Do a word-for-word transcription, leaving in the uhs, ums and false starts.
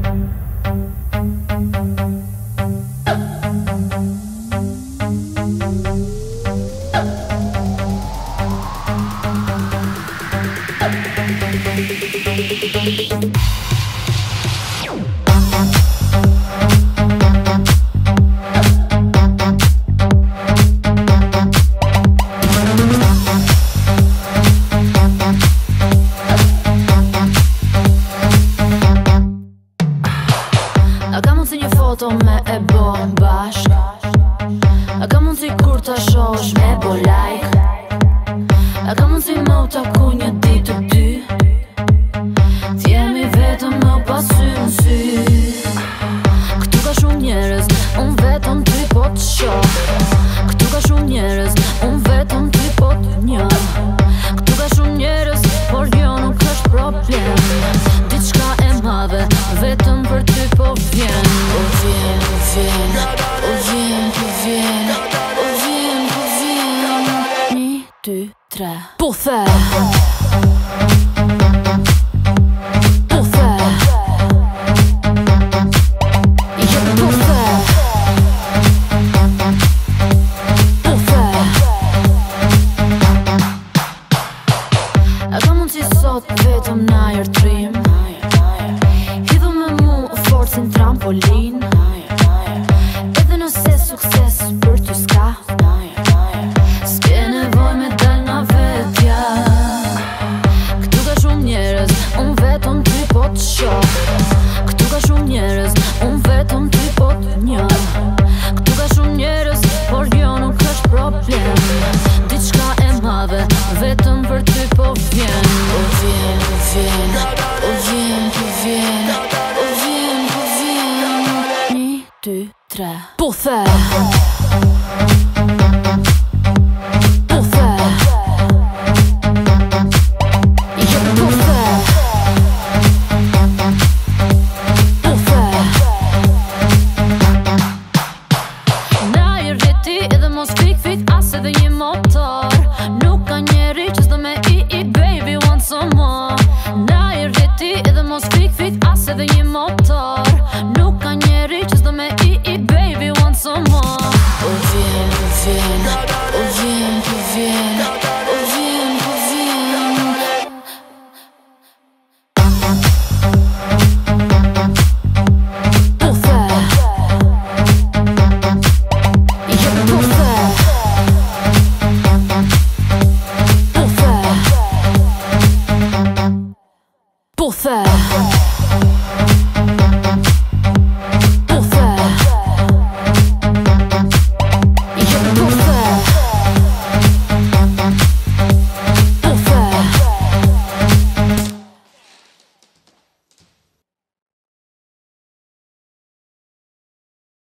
A ka mund si një foto me e bon bashk? A ka mund si kur ta shosh me bo like? A ka mund si më u taku një ditë të dy? T'jemi vetëm më pas sy në sy. Këtu ka shumë njerëz, unë vetëm ty po të shoh. Këtu ka shumë njerëz, unë vetëm ty po të njoh. Këtu ka shumë njerëz, por jo nuk është problem. Diçka e madhe, vetëm për ty po vjen. Po vjen, po vjen, po vjen, po vjen, po vjen, po vjen. Një, dy, tre. Po the Po the Jo po the Po the A ka mund si sot vetëm na jërtrim? Hidhu me mu forcin trampolin. Edhe nëse sukses për ty s'ka, s'ke nevoj me dal nga vetja. Këtu ka shumë njerëz, unë vetëm ty po të shoh. Këtu ka shumë njerëz, unë vetëm ty po të njoh. Këtu ka shumë njerëz, por jo nuk është problem. Diçka e madhe, vetëm për ty po vjen. Po vjen, po vjen, po vjen, po vjen, po vjen, po vjen. Një, dy, tre. Po the Po the Jo po the Po the Na i rriti edhe mos fik fit as edhe një motor. Nuk ka njeri që s'do me i i baby want some more. Na i rriti edhe mos fik fit as edhe një motor.